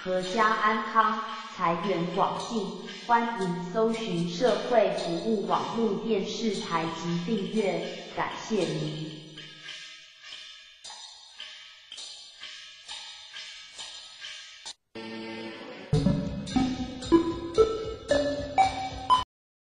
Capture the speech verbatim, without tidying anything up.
阖家安康，财源广进。欢迎搜寻社会服务网络电视台及订阅，感谢您。